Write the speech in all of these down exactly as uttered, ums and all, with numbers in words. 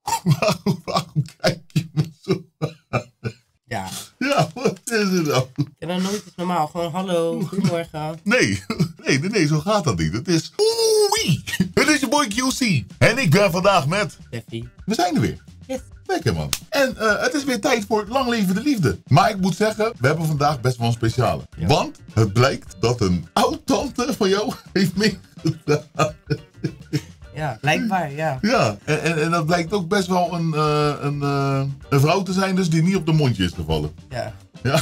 waarom, waarom kijk je me zo aan? Ja. Ja, wat is het nou? Ik heb nog nooit iets normaal. Gewoon hallo, goedemorgen. Nee, nee, nee, nee, zo gaat dat niet. Het is... Oei! Het is je boy Q C. En ik ben vandaag met... Steffi. We zijn er weer. Yes. Lekker man. En uh, het is weer tijd voor Lang Leven de Liefde. Maar ik moet zeggen, we hebben vandaag best wel een speciale. Ja. Want het blijkt dat een oud-tante van jou heeft meegedaan. Ja, blijkbaar, ja. Ja, en, en, en dat blijkt ook best wel een, uh, een, uh, een vrouw te zijn dus die niet op de mondje is gevallen. Ja. Ja.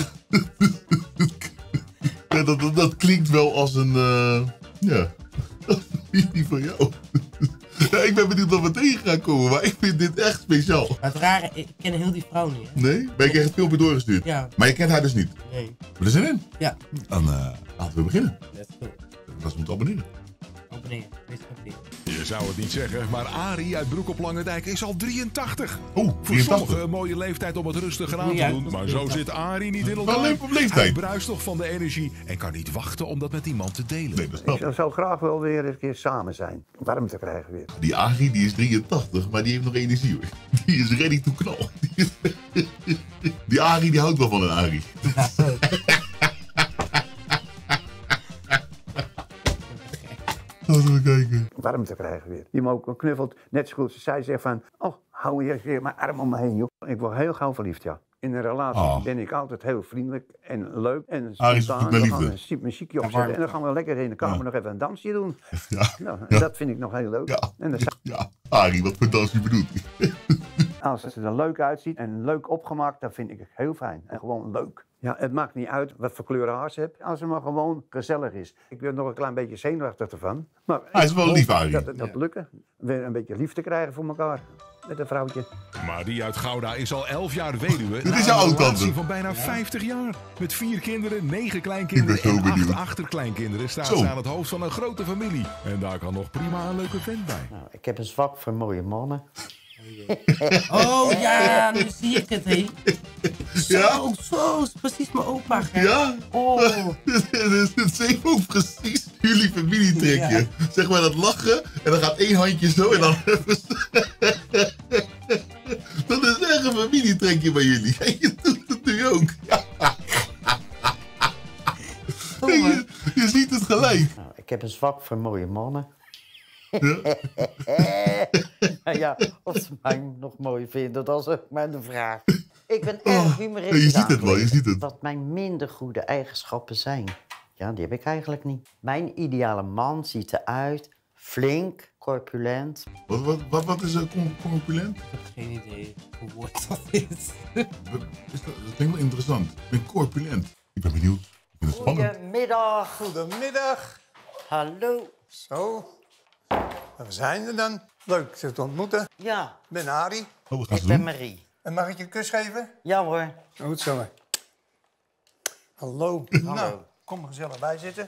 Ja, dat, dat, dat klinkt wel als een, uh, ja, familie van jou. Ja, ik ben benieuwd wat we tegen gaan komen, maar ik vind dit echt speciaal. Maar het rare, ik ken heel die vrouw niet, hè? Nee? Ben ik echt het filmpje doorgestuurd? Ja. Maar je kent haar dus niet? Nee. Heb je er zin in? Ja. Dan uh, laten we beginnen. Let's go. Dat is moeten abonneren. Abonneer. Wees abonneer. Je zou het niet zeggen, maar Arie uit Broek op Langendijk is al drieëntachtig. Oh, Voor drieëntachtig. sommigen een mooie leeftijd om het rustiger aan te Ja, doen, maar zo zit Arie niet in Wel elkaar. leuk op Hij leeftijd. bruist toch van de energie en kan niet wachten om dat met iemand te delen. Nee, dat snap Ik zou graag wel weer een keer samen zijn. Warmte krijgen weer. Die Arie die is drieëntachtig, maar die heeft nog energie hoor. Die is ready to knal. Die, is... die Arie die houdt wel van een Arie. Laten we kijken. Warmte krijgen weer. Die me ook knuffelt. Net zo goed als zij zegt van... Oh, hou je weer mijn arm om me heen, joh. Ik word heel gauw verliefd, ja. In een relatie Oh. ben ik altijd heel vriendelijk en leuk. En Arie is spontaan. met Dan gaan we liefde. een muziekje opzetten. En dan gaan we lekker in de kamer Ja. nog even een dansje doen. Ja, Nou, Ja. dat vind ik nog heel leuk. ja, En dan, ja. Arie, wat voor dans je bedoelt. als het er leuk uitziet en leuk opgemaakt, dan vind ik het heel fijn. En gewoon leuk. Ja, het maakt niet uit wat voor kleuren haar ze hebt, als het maar gewoon gezellig is. Ik ben nog een klein beetje zenuwachtig ervan. Maar Hij is wel lief, hoop Arie. Dat het dat lukken. Weer een beetje liefde krijgen voor elkaar. Met een vrouwtje. Maar die uit Gouda is al elf jaar weduwe. Dit na is jouw een oud-tante. relatie van bijna vijftig jaar. Met vier kinderen, negen Ik kleinkinderen ben zo en acht benieuwd. achterkleinkinderen staat Zo. ze aan het hoofd van een grote familie. En daar kan nog prima een leuke vent bij. Nou, ik heb een zwak voor mooie mannen. Oh ja, nu zie ik het, hé. Zo, Ja? zo, is precies mijn opa, hè? Ja? Oh. Dit is, dit is ook precies jullie familietrekje. Ja. Zeg maar dat lachen en dan gaat één handje zo en dan even... Dat is echt een familietrekje bij jullie. En je doet het nu ook. Ja. Oh, Je, je ziet het gelijk. Nou, ik heb een zwak voor mooie mannen. Ja. Nou ja, of ze mij nog mooi vinden, dat is ook maar de vraag. Ik ben erg humoristisch. je ziet het wel, je aangelegd. ziet het. Wat mijn minder goede eigenschappen zijn. Ja, die heb ik eigenlijk niet. Mijn ideale man ziet eruit flink, corpulent. Wat, wat, wat, wat is een con- corpulent? Ik heb geen idee hoe woord dat is. Is dat, dat klinkt wel interessant. Ik ben corpulent. Ik ben benieuwd. Ik vind het spannend. Goedemiddag. Goedemiddag. Hallo. Zo. We zijn er dan. Leuk je te ontmoeten. Ja, Ik ben Arie. Oh, wat gaan ik ze ben doen? Marie. En mag ik je een kus geven? Ja hoor. Goed zo. Hallo. Nou, kom er gezellig bij zitten.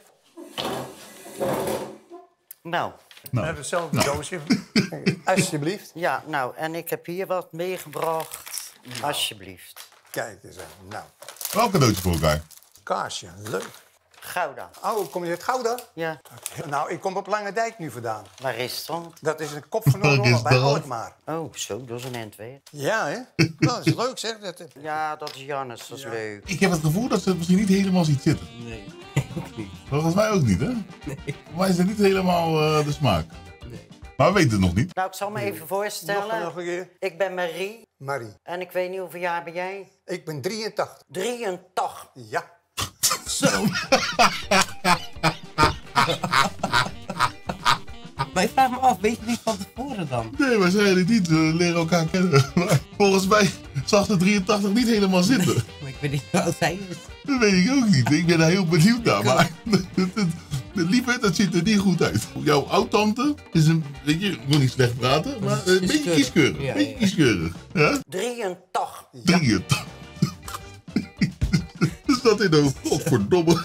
Nou, We hebben hetzelfde doosje. Alsjeblieft. ja, nou, en ik heb hier wat meegebracht. Alsjeblieft. Kijk eens aan. Nou, Welk cadeautje voor elkaar? kaarsje. Leuk. Gouda. Oh, kom je uit Gouda? Ja, Nou, ik kom op Lange Dijk nu vandaan. waar is het dan? Dat is een kop van Waar is Noord-Holland bij dat? Alkmaar. Oh, zo, dat is een end weer. Ja, hè? Nou, dat is leuk, zeg. Dat, Ja, dat is Jannes, dat is leuk. Ik heb het gevoel dat ze het misschien niet helemaal ziet zitten. Nee, ook niet. Volgens mij ook niet, hè? Nee. Voor mij is het niet helemaal uh, de smaak. Nee. Maar we weten het nog niet. Nou, ik zal me even nog, voorstellen. nog een keer. Ik ben Marie Marie. en ik weet niet hoeveel jaar ben jij? Ik ben drieëntachtig. drieëntachtig. Ja. Zo. Maar ik vraag me af, weet je niet van tevoren dan? Nee, waarschijnlijk niet. We leren elkaar kennen. Maar volgens mij zag de drieëntachtig niet helemaal zitten. Maar ik weet niet hoe oud zij is. Dat weet ik ook niet. Ik ben daar heel benieuwd naar. Maar lieverd, dat ziet er niet goed uit. Jouw oud-tante is een, weet je, ik wil niet slecht praten, maar een beetje kieskeurig. Ja, Een beetje ja. kieskeurig. Ja? drieëntachtig. drieëntachtig. Dus dat in een godverdomme.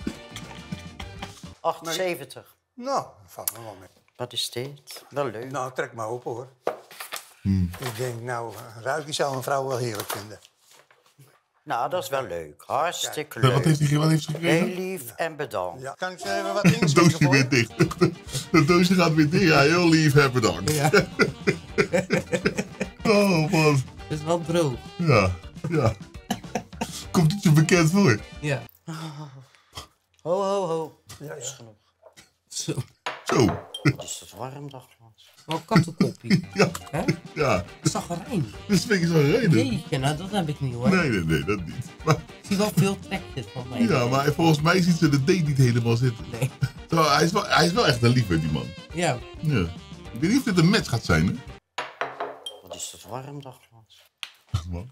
achtenzeventig. Nou, valt me wel mee. Wat is dit? Wel leuk. Nou, trek maar op, hoor. Ik denk, nou, Ruikie zou een vrouw wel heerlijk vinden. Nou, dat is wel leuk. Hartstikke Ja, wat leuk. heeft hij wat heeft ze gekregen? Heel lief en bedankt. Ja. Kan ik ze even wat Het inschenken doosje voor weer je? dicht. Het doosje gaat weer dicht. Ja, heel lief, hè, bedankt. Ja. Oh, man. Het is wel droog. Ja, ja. Komt het je bekend voor? Ja. Ho, ho, ho. Ja, Dat is ja. genoeg. Zo. Zo. Wat is het warm, Dagmans? Wel een kattenkoppie. Ja, Hè? ja. Zaggerijn. Dat vind ik zo reden. Jeetje, nou dat heb ik niet hoor. Nee, nee, nee, dat niet. Maar, Ik zie wel veel trekjes van mij. ja, maar volgens mij ziet ze de date niet helemaal zitten. Nee. Zo, hij, is wel, hij is wel echt een liefde, die man. Ja. Ja. Ik weet niet of dit een match gaat zijn, hè? Wat is het warm, Dagmans? Man.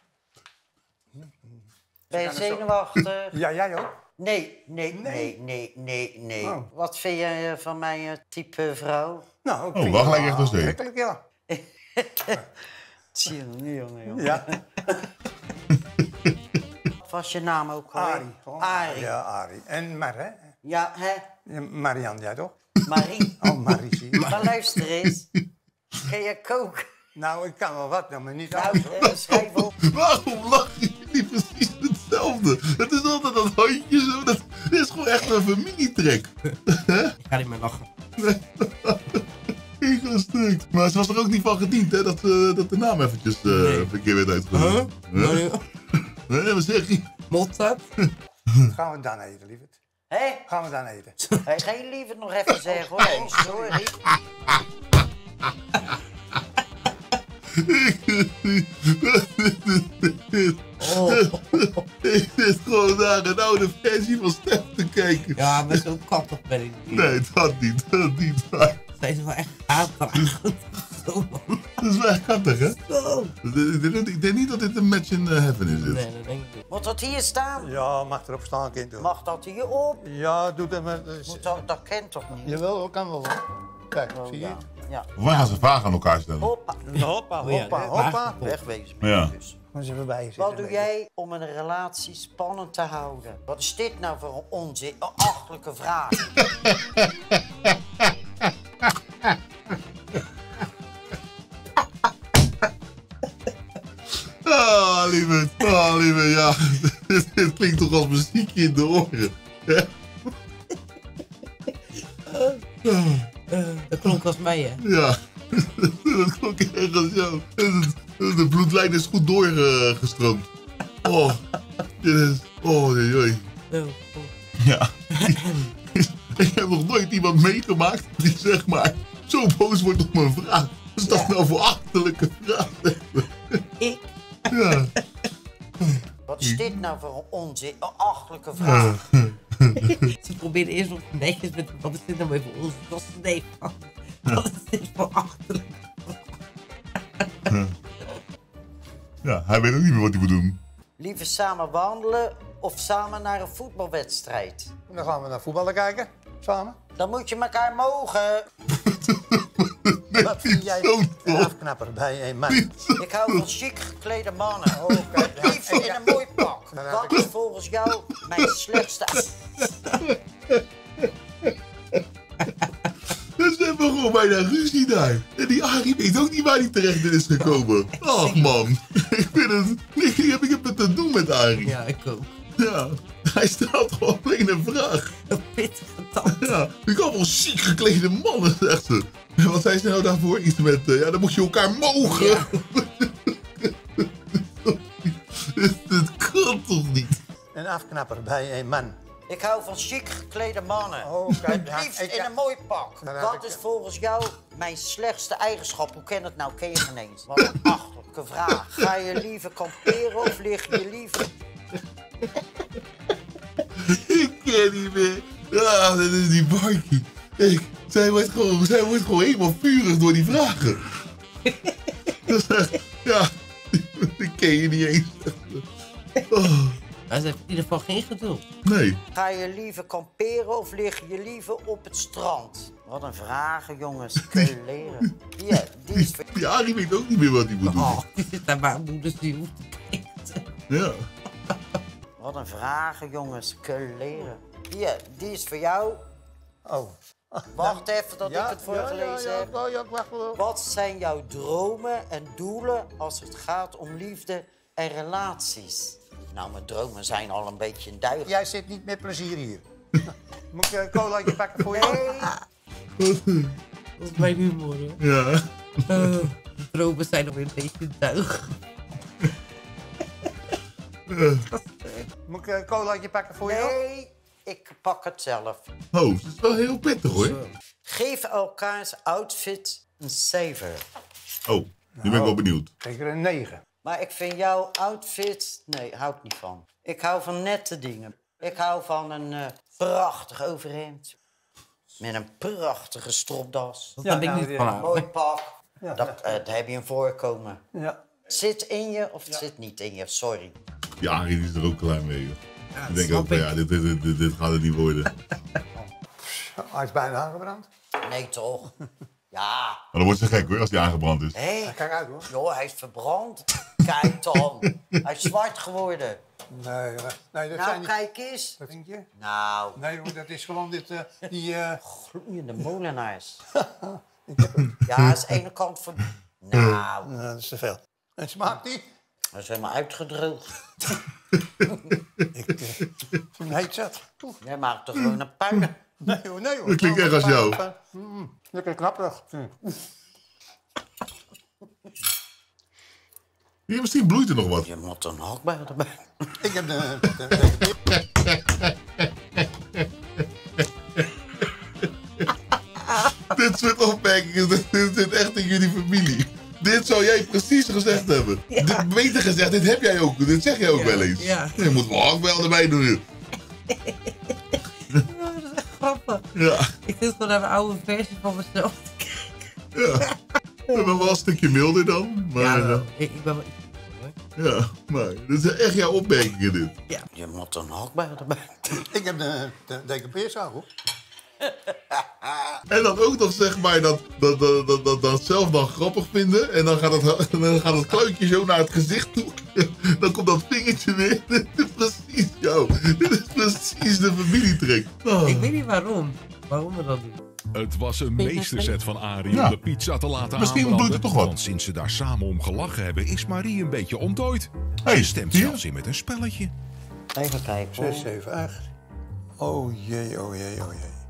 Ben je zenuwachtig? Ja, jij ook? Nee, nee, nee, nee, nee, nee. Oh. Wat vind jij eh, van mijn eh, type vrouw? Nou, ik Oh, vind wacht, je lijkt echt wel nog steeds. aantrekkelijk, ja. Zie je nog niet, jongen, jongen. Ja, Wat was je naam ook al? Arie. gewoon. Arie. Ja, Arie. En Mar, hè? Ja, hè? Ja, Marianne, jij toch? Marie. Oh, Marie, zie je. Maar luister eens. Kun je koken? Nou, ik kan wel wat, nou, maar niet Nou, alles, hoor. eh, schrijf op. Waarom lachen jullie precies hetzelfde? Het is altijd dat handje zo. Dat is gewoon echt een familietrek. Ik ga niet meer lachen. Ik ga stuk. Maar ze was er ook niet van gediend, hè? Dat, uh, dat de naam eventjes uh, Nee. verkeerd werd uitgevoerd. Huh? Huh? Nee, wat zeg je? Mozart? Gaan we dan eten, lieverd? Hé? Gaan we dan eten? Hey, ga je liever nog even zeggen hoor. Hey, sorry. Oh. Ik zit gewoon naar een oude versie van Stef te kijken. Ja, maar zo kattig ben ik niet. Nee, dat niet. Dat niet. Maar Zijn ze wel echt aandragend. Zo man. dat is wel echt kattig, hè? Zo. Ik denk, ik denk niet dat dit een match in uh, heaven is. Dit. Nee, dat denk ik niet. Moet dat hier staan? Ja, mag erop staan, kind. Hoor. Mag dat hier op? Ja, doe dat maar. Dus. Moet dat, dat kent toch niet? Jawel, hoor, kan wel. Hoor. Kijk, Oh, zie je? ja. Ja. Waar gaan ze vragen aan elkaar stellen? Hoppa. Hoppa, Oh ja, hoppa, ja. hoppa. Wegwezen. Ja. Dus. Gaan ze even bij je zitten. Wat doe jij om een relatie spannend te houden? Wat is dit nou voor een onzin, een achtelijke vraag? Ah, lieve. Ah, lieve, ja. dit, dit klinkt toch als muziekje in de oren. Hè? Dat klonk als mij, hè? Ja. Dat klonk ergens zo. De bloedlijn is goed doorgestroomd. Oh, dit is... Oh, nee, nee. Oh, oh. Ja. Ik heb nog nooit iemand meegemaakt die zeg maar zo boos wordt op mijn vraag. Wat is dat nou voor achterlijke vraag? Ik? Ja. Wat is dit nou voor een onzin, een achtelijke vraag? Ze probeerde eerst nog netjes met... Wat is dit nou weer voor ons? Dat is nee. Wat is dit voor achterlijk? Ja, hij weet ook niet meer wat hij moet doen. Liever samen wandelen of samen naar een voetbalwedstrijd? Dan gaan we naar voetballen kijken, samen. Dan moet je elkaar mogen. Wat vind jij zo een tof. afknapper bij een man? Ik hou van chic geklede mannen. Oh, kijk, ja. Liefst in een mooi pak. Dan heb Wat ik- is volgens jou mijn slechtste... Dus ze hebben gewoon bijna ruzie daar. En die Arie weet ook niet waar hij terecht in is gekomen. Ach man, ik vind het... Ik heb, ik heb het te doen met Arie. Ja, ik ook. Ja, hij stelt gewoon alleen een vraag. Een pittige tand. Ja, ik kan wel chic geklede mannen, zegt ze. En wat zei ze nou daarvoor? Iets met, uh, ja, dan moet je elkaar mogen. Ja. Dat kan toch niet? Een afknapper bij een man. Ik hou van chic geklede mannen. Oh, kijk, ja, Het liefst ik- in een mooi pak. Dan heb Wat ik- is volgens jou mijn slechtste eigenschap? Hoe ken je het nou? Ken je geen eens? Wat een achterlijke vraag. Ga je liever kamperen of lig je liever... Ik ken niet meer. Ja, dat is die Barkie. Ik, zij, wordt gewoon, zij wordt gewoon helemaal vurig door die vragen. Dat is echt, ja, die ken je niet eens. Oh, Maar ze heeft in ieder geval geen geduld. nee. Ga je liever kamperen of lig je liever op het strand? Wat een vragen, jongens. Kun je leren. Ja, die is voor... Die Arie weet ook niet meer wat hij moet doen. Oh, die zit daar maar moeders die hoeft te kijken. Ja. Wat een vragen, jongens. Kun je leren. Ja, die is voor jou. Oh. Wacht even dat Ja, ik het ja, voorgelezen ja, heb. ja, ja, ik wacht wel. Wat zijn jouw dromen en doelen als het gaat om liefde en relaties? Nou, mijn dromen zijn al een beetje een duik. Jij zit niet met plezier hier. Moet ik een colaatje pakken voor je? Nee, Dat is mijn humor, hoor. Ja. Uh, dromen zijn nog weer een beetje duig. Moet ik een colaatje pakken voor je? Nee, ik pak het zelf. Oh, dat is wel heel pittig hoor. Geef elkaars outfit een zeven. Oh, nu ben ik wel benieuwd. Zeker een negen. Maar ik vind jouw outfit... Nee, hou ik niet van. Ik hou van nette dingen. Ik hou van een uh, prachtig overhemd. Met een prachtige stropdas. Dat Ja, heb ik nou, niet die- van haar. Mooi pak. Ja, dat, uh, daar heb je een voorkomen. Ja. Het zit in je of het zit niet in je, sorry. Die Arie is er ook klaar mee. Joh. Ja, Ik denk snap ook van ja, dit, dit, dit, dit, dit gaat het niet worden. Hij is bijna aangebrand. Nee, toch? Ja. Maar dan wordt ze gek hoor, als die aangebrand is. Hé, hey, Kijk uit hoor. joh, hij is verbrand. Kijk dan. Hij is zwart geworden. Nee, nee dat Nou, zijn niet... kijk eens. Wat denk je? Nou, Nee hoor, dat is gewoon dit, uh, die... Uh... gloeiende molenaars. Ja, dat is de ene kant van... Nou, Nou, dat is te veel. En smaakt die? dat is helemaal uitgedroogd. Ik uh, vind hem heet zat. Oeh. Jij maakt toch gewoon een puin? Nee hoor, nee hoor. Dat klinkt echt als jou. Mm, lekker knapperig. Hier, misschien bloeit er nog wat. Je moet een hakbijl erbij. Ik heb de... de, de, Dit soort opmerkingen, dit dit zit echt in jullie familie. Dit zou jij precies gezegd hebben. Ja. Dit, beter gezegd, dit heb jij ook. Dit zeg jij ook Ja, wel eens. ja. Je moet wel ook wel erbij doen. joh. Oh, dat is echt grappig. Ja, Ik zit gewoon naar mijn oude versie van mezelf te kijken. ja. We hebben wel een stukje milder dan. Maar, Ja, ja, wel. ik, ik ben wel... ja, maar dit zijn echt jouw opmerkingen dit. Je moet een hakbijl erbij. ik heb de, de decoupeerzaag hoor. En dan ook nog zeg maar dat, dat, dat, dat, dat, dat zelf dan grappig vinden. En dan gaat, het, dan gaat het kluitje zo naar het gezicht toe. Dan komt dat vingertje weer. Dit is precies jou. Dit is precies de familietrek. Oh. Ik weet niet waarom. Waarom we dat doen. Het was een meesterzet van Arie Ja. om de pizza te laten Misschien aanbranden. bloeit er toch wat. Want sinds ze daar samen om gelachen hebben, is Marie een beetje ontdooid. Hey, Ze stemt zie je? zelfs in met een spelletje. Even kijken. hoor. zes, zeven, acht. Oh jee, oh jee, oh jee.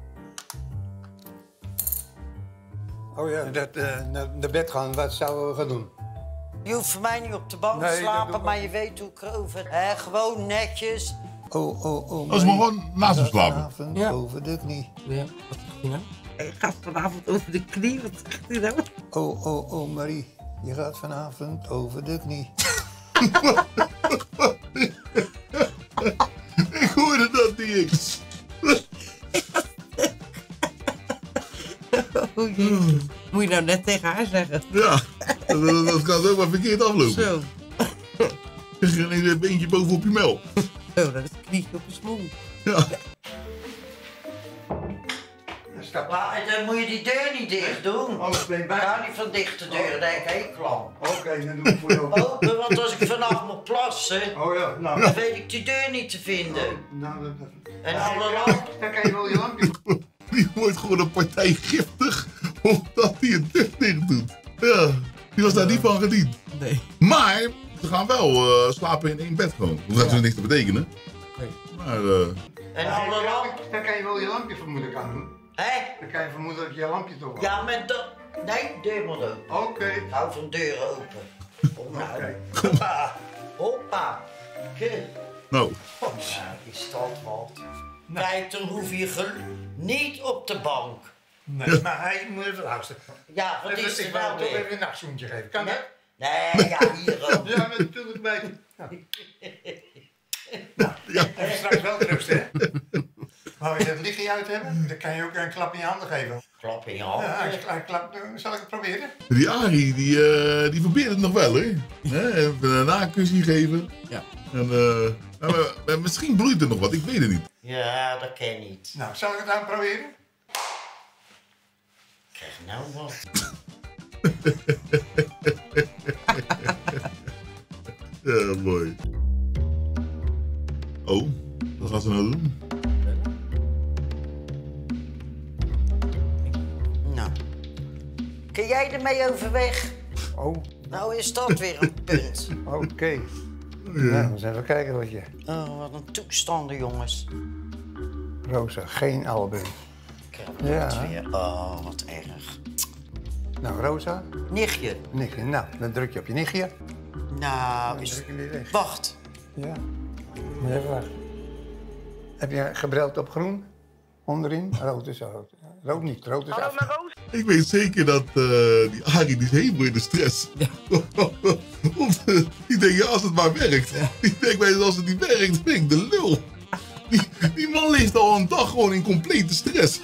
Oh ja, dat, uh, naar de bed gaan, wat zouden we gaan doen? Je hoeft voor mij niet op de bank Nee, te dat slapen, doe ik maar ook. je weet hoe ik erover... Hè, gewoon netjes. Oh, oh, oh. Als we gewoon naast hem slapen. Vanavond Ja. over de knie. Ja, wat zegt hij nou? Ik ga vanavond over de knie. Wat zegt hij nou? Oh, oh, oh, Marie. Je gaat vanavond over de knie. Ik hoorde dat niet eens. Oh jee. Moet je nou net tegen haar zeggen? Ja, dat, dat, dat kan ook maar verkeerd aflopen. Zo. Je gaat ineens een beentje bovenop je mel. Zo, dat is een knietje op je smoel. Ja. Maar dan moet je die deur niet dicht doen. Alles ben Ik bij. hou niet van dichte deuren, daar heb ik hekel aan. Oké, dan doe ik voor jou. Open, want als ik vannacht moet plassen, Oh ja, nou. dan weet ik die deur niet te vinden. Nou, dat, dat. En alle lampen. Dan kan je wel je lampje. Die wordt gewoon een partij giftig omdat hij het deur dicht doet. Ja, die was daar niet van gediend. Nee. Maar ze gaan wel uh, slapen in één bed gewoon. Dat heeft natuurlijk niks te betekenen. Nee. Maar uh, En alle lampen. Dan kan je wel je lampje vermoedelijk aan doen. Hé? Dan kan je vermoedelijk je lampje toch wel. Ja, met dat... Nee, deur moet open. Oké. Ik hou van deuren open. Oh, nou. Oké. Hoppa. Hoppa. Kut. nou, Oh, is dat wat. Kijk, dan hoef je gel- niet op de bank. Nee, maar hij moet even luisteren. Ja, wat Even, is er ik wil nou hem toch weer? even een nachtzoentje geven. Kan dat? Nee, ja, hier ook. Ja, natuurlijk beter. Ja. ja. Even straks wel rust, hè? Maar als je het lichtje uit hebben, dan kan je ook een klap in je handen geven. Klap in je Ja, handen. als je een klap, zal ik het proberen? die Arie die, uh, die probeert het nog wel hè. Hè, even een nakussie geven. Ja. En uh, maar, maar misschien bloeit er nog wat, ik weet het niet. Ja, dat ken ik niet. Nou, zal ik het aan proberen? Krijg nou wat. Ja, mooi. Oh, wat gaan ze nou doen? Nou. Kun jij ermee overweg? Oh, Nou is dat weer een punt. oké. Nou, eens even kijken wat je... Oh, wat een toestanden, jongens. Rosa, geen album. Ik heb Ja. het weer. Oh, wat erg. Nou, Rosa. Nichtje. Nichtje. Nou, dan druk je op je nichtje. Nou, Dan is... druk je weer weg. Wacht. Ja. Moet even wachten. Heb je gebreld op groen? Onderin? Rood is rood. Rood niet, rood is af. Ik weet zeker dat uh, die Arie die is helemaal in de stress. Ja. Of, uh, ik denk, ja, als het maar werkt. Ja. Ik denk, bij als het niet werkt, ben ik de lul. Die, die man leeft al een dag gewoon in complete stress.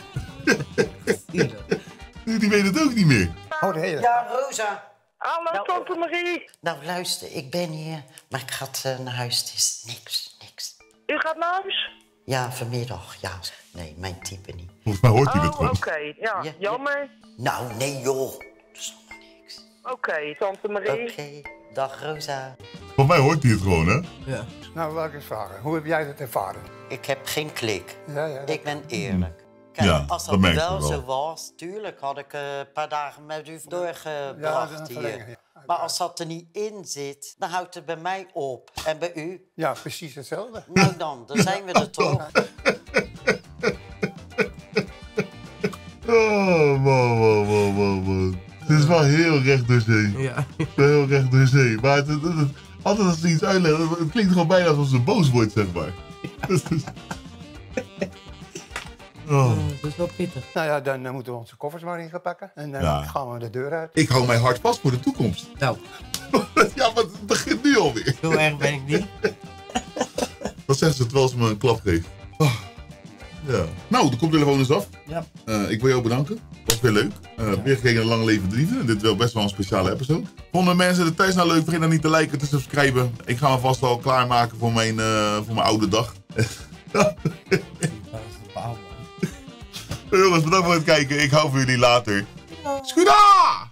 Die weet het ook niet meer. Oh, de hele. Ja, Rosa. Hallo, Nou, tante Marie. Nou, luister, ik ben hier, maar ik ga uh, naar huis. Het is niks, niks. U gaat naar huis? Ja, vanmiddag, ja. Nee, mijn type niet. Volgens mij hoort hij het Oh, gewoon. oké. Okay. Ja, Ja, jammer. Nou, nee joh. Dat is nog niks. Oké, okay, tante Marie. Oké, okay. Dag Rosa. Volgens mij hoort hij het gewoon, hè? Ja. Nou, wil ik eens vragen. Hoe heb jij dat ervaren? Ik heb geen klik. Ja, ja. Ik ben eerlijk. Kijk, Ja, als dat dat merk je wel wel. zo was, tuurlijk had ik uh, een paar dagen met u Ja, doorgebracht dat is een hier. verlenging, ja. Maar als dat er niet in zit, dan houdt het bij mij op. En bij u? Ja, precies hetzelfde. Nou dan, dan zijn we er toch. Oh, man, man, man, man, man. Het is wel heel recht door zee. Ja. Wel heel recht door zee. Maar het, het, het, altijd als ze iets uitleggen, het klinkt gewoon bijna alsof ze boos wordt, zeg maar. Oh. Dat is wel pittig. Nou ja, dan uh, moeten we onze koffers maar in gaan pakken. En dan Ja. gaan we de deur uit. Ik hou mijn hart vast voor de toekomst. Nou, Ja, maar het begint nu alweer. zo erg ben ik niet. Dat zegt ze terwijl ze me een klap geeft. Oh. Ja. Nou, de koptelefoon is af. Ja. Uh, ik wil jou bedanken. Was weer leuk. Uh, Ja. Weer gekeken naar Lang Leven de Liefde. Dit is wel best wel een speciale episode. Vonden mensen er thuis nou leuk? Vergeet dan niet te liken, te subscriben. Ik ga me vast al klaarmaken voor mijn, uh, voor mijn oude dag. Dat is een paal, man. Jongens, bedankt voor het kijken. Ik hou van jullie later. Scuda!